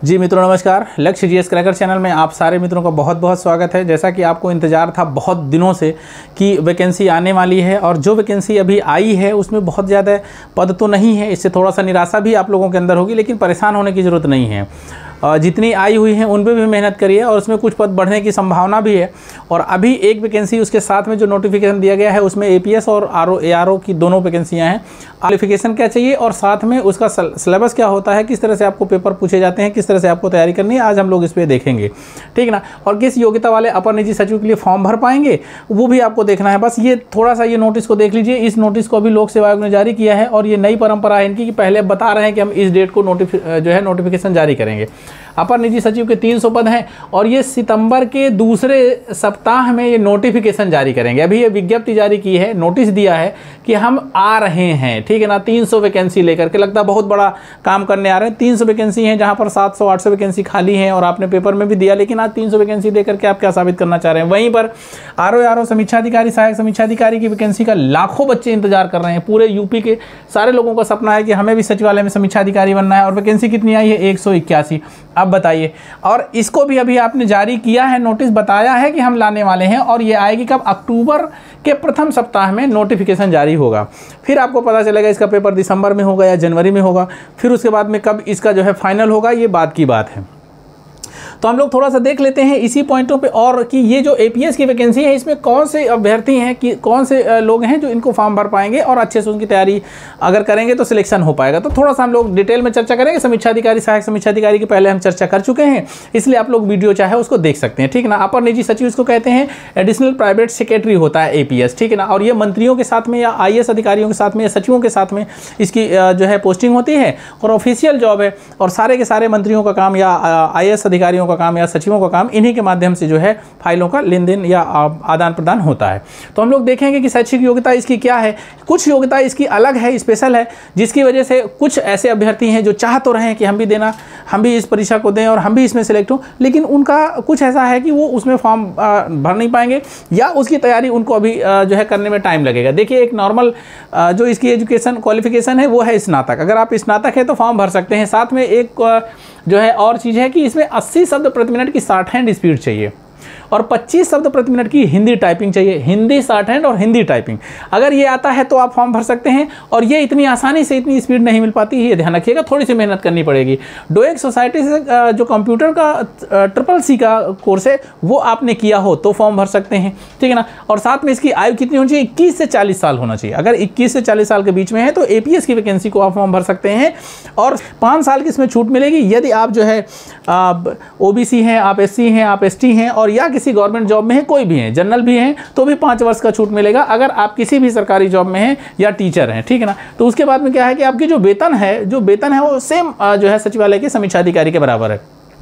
जी मित्रों नमस्कार। लक्ष्य जीएस क्रैकर चैनल में आप सारे मित्रों का बहुत बहुत स्वागत है। जैसा कि आपको इंतज़ार था बहुत दिनों से कि वैकेंसी आने वाली है और जो वैकेंसी अभी आई है उसमें बहुत ज़्यादा पद तो नहीं है, इससे थोड़ा सा निराशा भी आप लोगों के अंदर होगी, लेकिन परेशान होने की ज़रूरत नहीं है। जितनी आई हुई हैं उन पर भी मेहनत करिए और उसमें कुछ पद बढ़ने की संभावना भी है। और अभी एक वैकेंसी उसके साथ में जो नोटिफिकेशन दिया गया है उसमें एपीएस और आरओ की दोनों वैकेंसियाँ हैं। क्वालिफिकेशन क्या चाहिए और साथ में उसका सिलेबस क्या होता है, किस तरह से आपको पेपर पूछे जाते हैं, किस तरह से आपको तैयारी करनी है, आज हम लोग इस पर देखेंगे, ठीक ना। और किस योग्यता वाले अपर निजी सचिव के लिए फॉर्म भर पाएंगे वो भी आपको देखना है। बस ये थोड़ा सा ये नोटिस को देख लीजिए। इस नोटिस को अभी लोक सेवा आयोग ने जारी किया है और ये नई परंपरा है इनकी कि पहले बता रहे हैं कि हम इस डेट को नोटिफिकेशन जारी करेंगे। अपर निजी सचिव के 300 पद हैं और ये सितंबर के दूसरे सप्ताह में ये नोटिफिकेशन जारी करेंगे। अभी ये विज्ञप्ति जारी की है, नोटिस दिया है कि हम आ रहे हैं, ठीक है ना। 300 वैकेंसी लेकर के, लगता है बहुत बड़ा काम करने आ रहे हैं। 300 वैकेंसी हैं जहां पर 700-800 वैकेंसी खाली हैं और आपने पेपर में भी दिया, लेकिन आज 300 वैकेंसी देकर के आप क्या साबित करना चाह रहे हैं। वहीं पर आरओ समीक्षा अधिकारी, सहायक समीक्षा अधिकारी की वैकेंसी का लाखों बच्चे इंतजार कर रहे हैं। पूरे यूपी के सारे लोगों का सपना है कि हमें भी सचिवालय में समीक्षा अधिकारी बनना है और वैकेंसी कितनी आई है 181। अब बताइए, और इसको भी अभी आपने जारी किया है, नोटिस बताया है कि हम लाने वाले हैं और ये आएगी कब, अक्टूबर के प्रथम सप्ताह में नोटिफिकेशन जारी होगा। फिर आपको पता चलेगा इसका पेपर दिसंबर में होगा या जनवरी में होगा, फिर उसके बाद में कब इसका फाइनल होगा, ये बात की बात है। तो हम लोग थोड़ा सा देख लेते हैं इसी पॉइंटों पे और कि ये जो एपीएस की वैकेंसी है इसमें कौन से अभ्यर्थी हैं, कि कौन से लोग हैं जो इनको फॉर्म भर पाएंगे और अच्छे से उनकी तैयारी अगर करेंगे तो सिलेक्शन हो पाएगा। तो थोड़ा सा हम लोग डिटेल में चर्चा करेंगे। समीक्षा अधिकारी, सहायक समीक्षा अधिकारी की पहले हम चर्चा कर चुके हैं, इसलिए आप लोग वीडियो चाहे उसको देख सकते हैं, ठीक है ना। अपर निजी सचिव इसको कहते हैं, एडिशनल प्राइवेट सेक्रेटरी होता है एपीएस, ठीक है ना। और ये मंत्रियों के साथ में या आईएएस अधिकारियों के साथ में या सचिवों के साथ में इसकी पोस्टिंग होती है और ऑफिशियल जॉब है। और सारे के सारे मंत्रियों का काम या आईएएस अधिकारियों का काम या सचिवों का काम, इन्हीं के माध्यम से फाइलों का लेन देन या आदान प्रदान होता है। तो हम लोग देखेंगे कि शैक्षिक योग्यता इसकी क्या है। कुछ योग्यता इसकी अलग है, स्पेशल है, जिसकी वजह से कुछ ऐसे अभ्यर्थी हैं जो चाह तो रहे हैं कि हम भी इस परीक्षा को दें और हम भी इसमें सिलेक्ट हों, लेकिन उनका कुछ ऐसा है कि वो उसमें फॉर्म भर नहीं पाएंगे या उसकी तैयारी उनको अभी करने में टाइम लगेगा। देखिए, एक नॉर्मल जो इसकी एजुकेशन क्वालिफिकेशन है वो है स्नातक। अगर आप स्नातक है तो फॉर्म भर सकते हैं। साथ में एक और चीज़ है कि इसमें 80 शब्द प्रति मिनट की शॉर्ट हैंड स्पीड चाहिए और 25 शब्द प्रति मिनट की हिंदी टाइपिंग चाहिए। हिंदी शॉर्ट हैंड और हिंदी टाइपिंग अगर ये आता है तो आप फॉर्म भर सकते हैं। और ये इतनी आसानी से इतनी स्पीड नहीं मिल पाती है, ये ध्यान रखिएगा, थोड़ी सी मेहनत करनी पड़ेगी। डोएक सोसाइटी से जो कंप्यूटर का CCC का कोर्स है वो आपने किया हो तो फॉर्म भर सकते हैं, ठीक है ना। और साथ में इसकी आयु कितनी होनी चाहिए, 21 से 40 साल होना चाहिए। अगर 21 से 40 साल के बीच में है तो एपीएस की वैकेंसी को आप फॉर्म भर सकते हैं और 5 साल की इसमें छूट मिलेगी यदि आप ओबीसी हैं, आप एससी हैं, आप एसटी हैं और या किसी गवर्नमेंट जॉब में है, कोई भी है, जनरल भी हैं तो भी 5 वर्ष का छूट मिलेगा अगर आप किसी भी सरकारी जॉब में हैं या टीचर हैं, ठीक है ना। तो उसके बाद में क्या है कि आपकी जो वेतन है वो सेम सचिवालय के समीक्षा अधिकारी के बराबर है।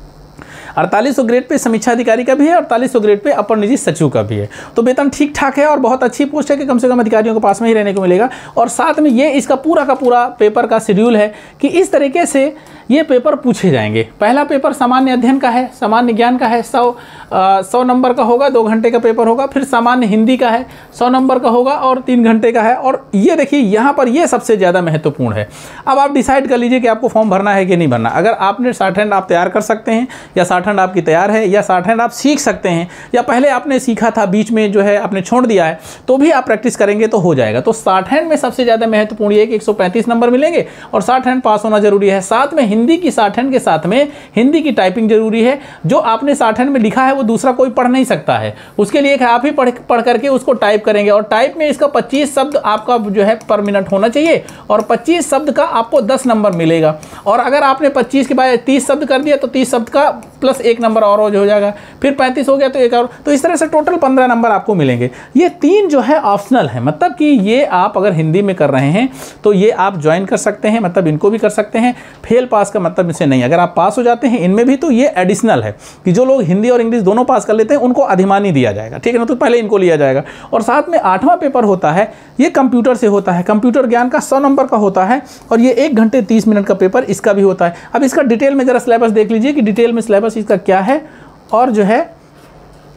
4800 ग्रेड पे समीक्षा अधिकारी का भी है और 4800 ग्रेड पे अपर निजी सचिव का भी है। तो वेतन ठीक ठाक है और बहुत अच्छी पोस्ट है कि कम से कम अधिकारियों के पास में ही रहने को मिलेगा। और साथ में ये इसका पूरा का पूरा पेपर का शेड्यूल है कि इस तरीके से ये पेपर पूछे जाएंगे। पहला पेपर सामान्य अध्ययन का है, सामान्य ज्ञान का है, 100 नंबर का होगा, 2 घंटे का पेपर होगा। फिर सामान्य हिंदी का है, 100 नंबर का होगा और 3 घंटे का है। और ये देखिए यहाँ पर ये सबसे ज़्यादा महत्वपूर्ण है। अब आप डिसाइड कर लीजिए कि आपको फॉर्म भरना है कि नहीं भरना। अगर आपने शॉर्ट हैंड आप तैयार कर सकते हैं या शॉर्ट हैंड आपकी तैयार है या शॉर्ट हैंड आप सीख सकते हैं या पहले आपने सीखा था बीच में आपने छोड़ दिया है तो भी आप प्रैक्टिस करेंगे तो हो जाएगा। तो शॉर्ट हैंड में सबसे ज़्यादा महत्वपूर्ण ये कि 135 नंबर मिलेंगे और शॉर्ट हैंड पास होना जरूरी है। साथ में हिंदी की शॉर्ट हैंड के साथ में हिंदी की टाइपिंग जरूरी है। जो आपने शॉर्ट हैंड में लिखा है वो दूसरा कोई पढ़ नहीं सकता है, उसके लिए आप ही पढ़ करके उसको टाइप करेंगे। और टाइप में इसका 25 शब्द आपका पर मिनट होना चाहिए और 25 शब्द का आपको 10 नंबर मिलेगा। और अगर आपने 25 के बाद 30 शब्द कर दिया तो 30 शब्द का प्लस 1 नंबर और हो जाएगा, फिर 35 हो गया तो 1 और, तो इस तरह से टोटल 15 नंबर आपको मिलेंगे। ये 3 ऑप्शनल है, मतलब कि ये आप अगर हिंदी में कर रहे हैं तो ये आप ज्वाइन कर सकते हैं, मतलब इनको भी कर सकते हैं। फेल पास का मतलब इसे नहीं, अगर आप पास हो जाते हैं इनमें भी तो ये एडिशनल है कि जो लोग हिंदी और इंग्लिश दोनों पास कर लेते हैं उनको अधिमानी दिया जाएगा, ठीक है ना। तो पहले इनको लिया जाएगा। और साथ में 8वां पेपर होता है, ये कंप्यूटर से होता है, कंप्यूटर ज्ञान का 100 नंबर का होता है और ये 1 घंटे 30 मिनट का पेपर इसका भी होता है। अब इसका डिटेल में जरा सिलेबस देख लीजिए कि डिटेल में सिलेबस इसका क्या है और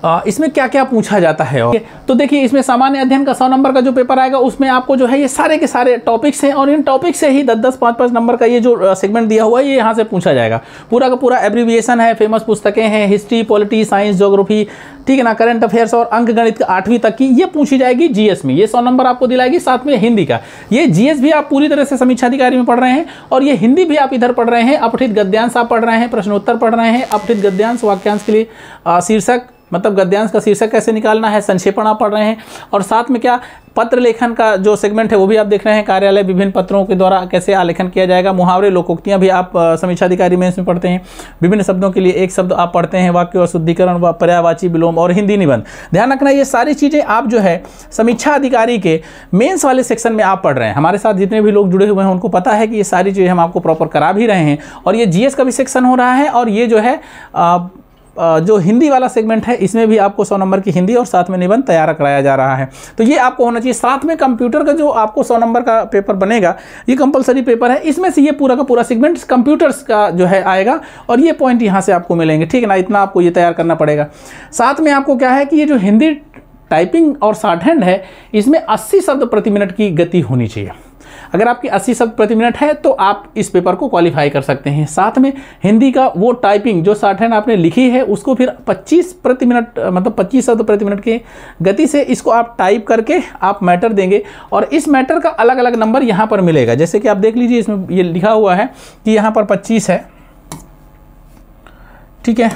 इसमें क्या क्या पूछा जाता है। और तो देखिए इसमें सामान्य अध्ययन का 100 नंबर का जो पेपर आएगा उसमें आपको जो है ये सारे के सारे टॉपिक्स हैं और इन टॉपिक से ही 10-10, 5-5 नंबर का ये जो सेगमेंट दिया हुआ है ये यहाँ से पूछा जाएगा। पूरा का पूरा एब्रीविएशन है, फेमस पुस्तकें हैं, हिस्ट्री, पॉलिटी, साइंस, ज्योग्राफी, ठीक है ना, करंट अफेयर्स और अंक गणित 8वीं तक की ये पूछी जाएगी जीएस में। ये 100 नंबर आपको दिलाएगी। साथ में हिंदी का ये जीएस भी आप पूरी तरह से समीक्षा अधिकारी में पढ़ रहे हैं और ये हिंदी भी आप इधर पढ़ रहे हैं। अपठित गद्यांश आप पढ़ रहे हैं, प्रश्नोत्तर पढ़ रहे हैं, अपठित गद्यांश वाक्यांश के लिए शीर्षक मतलब गद्यांश का शीर्षक कैसे निकालना है, संक्षेपण आप पढ़ रहे हैं और साथ में क्या पत्र लेखन का जो सेगमेंट है वो भी आप देख रहे हैं। कार्यालय विभिन्न पत्रों के द्वारा कैसे आलेखन किया जाएगा। मुहावरे, लोकोक्तियां भी आप समीक्षा अधिकारी में इसमें पढ़ते हैं। विभिन्न शब्दों के लिए एक शब्द आप पढ़ते हैं, वाक्य और शुद्धिकरण व पर्यायवाची विलोम और हिंदी निबंध। ध्यान रखना ये सारी चीज़ें आप जो है समीक्षा अधिकारी के मेंस वाले सेक्शन में आप पढ़ रहे हैं। हमारे साथ जितने भी लोग जुड़े हुए हैं उनको पता है कि ये सारी चीज़ें हम आपको प्रॉपर करा भी रहे हैं। और ये जीएस का भी सेक्शन हो रहा है और ये जो है जो हिंदी वाला सेगमेंट है इसमें भी आपको 100 नंबर की हिंदी और साथ में निबंध तैयार कराया जा रहा है। तो ये आपको होना चाहिए। साथ में कंप्यूटर का जो आपको 100 नंबर का पेपर बनेगा ये कंपलसरी पेपर है। इसमें से ये पूरा का पूरा सेगमेंट कंप्यूटर्स का जो है आएगा और ये पॉइंट यहाँ से आपको मिलेंगे, ठीक है ना। इतना आपको ये तैयार करना पड़ेगा। साथ में आपको क्या है कि ये जो हिंदी टाइपिंग और शॉर्ट हैंड है इसमें 80 शब्द प्रति मिनट की गति होनी चाहिए। अगर आपकी 80 शब्द प्रति मिनट है तो आप इस पेपर को क्वालिफाई कर सकते हैं। साथ में हिंदी का वो टाइपिंग जो शॉर्ट हैंड आपने लिखी है उसको फिर 25 प्रति मिनट मतलब 25 शब्द प्रति मिनट की गति से इसको आप टाइप करके आप मैटर देंगे और इस मैटर का अलग अलग नंबर यहाँ पर मिलेगा। जैसे कि आप देख लीजिए इसमें ये लिखा हुआ है कि यहाँ पर 25 है, ठीक है।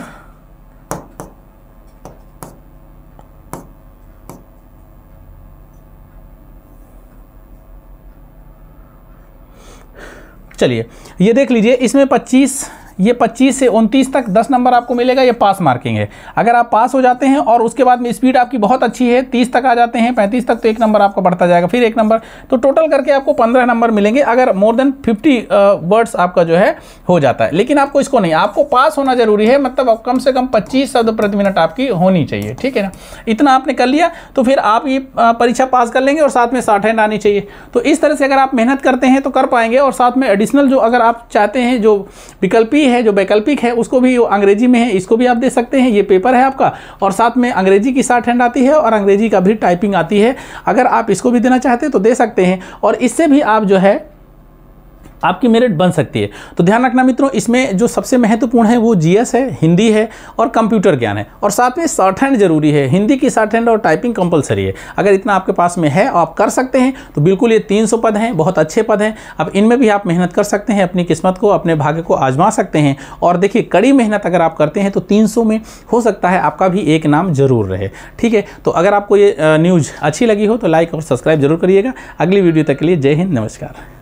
चलिए ये देख लीजिए इसमें 25 से 29 तक 10 नंबर आपको मिलेगा। ये पास मार्किंग है। अगर आप पास हो जाते हैं और उसके बाद में स्पीड आपकी बहुत अच्छी है, 30 तक आ जाते हैं, 35 तक, तो 1 नंबर आपका बढ़ता जाएगा, फिर 1 नंबर, तो टोटल करके आपको 15 नंबर मिलेंगे अगर मोर देन 50 वर्ड्स आपका जो है हो जाता है। लेकिन आपको इसको नहीं, आपको पास होना जरूरी है, मतलब आप कम से कम 25 शब्द प्रति मिनट आपकी होनी चाहिए, ठीक है ना। इतना आपने कर लिया तो फिर आप ये परीक्षा पास कर लेंगे और साथ में शॉर्ट हैंड आनी चाहिए। तो इस तरह से अगर आप मेहनत करते हैं तो कर पाएंगे। और साथ में एडिशनल जो अगर आप चाहते हैं जो विकल्पी है, जो वैकल्पिक है, उसको भी अंग्रेजी में है, इसको भी आप दे सकते हैं। ये पेपर है आपका और साथ में अंग्रेजी की शॉर्ट हैंड आती है और अंग्रेजी का भी टाइपिंग आती है। अगर आप इसको भी देना चाहते हैं तो दे सकते हैं और इससे भी आप जो है आपकी मेरिट बन सकती है। तो ध्यान रखना मित्रों, इसमें जो सबसे महत्वपूर्ण है वो जीएस है, हिंदी है और कंप्यूटर ज्ञान है और साथ में शॉर्ट हैंड जरूरी है। हिंदी की शॉर्ट हैंड और टाइपिंग कंपलसरी है। अगर इतना आपके पास में है और आप कर सकते हैं तो बिल्कुल ये 300 पद हैं, बहुत अच्छे पद हैं। अब इनमें भी आप मेहनत कर सकते हैं, अपनी किस्मत को, अपने भाग्य को आजमा सकते हैं। और देखिए कड़ी मेहनत अगर आप करते हैं तो 300 में हो सकता है आपका भी एक नाम जरूर रहे, ठीक है। तो अगर आपको ये न्यूज़ अच्छी लगी हो तो लाइक और सब्सक्राइब जरूर करिएगा। अगली वीडियो तक के लिए जय हिंद, नमस्कार।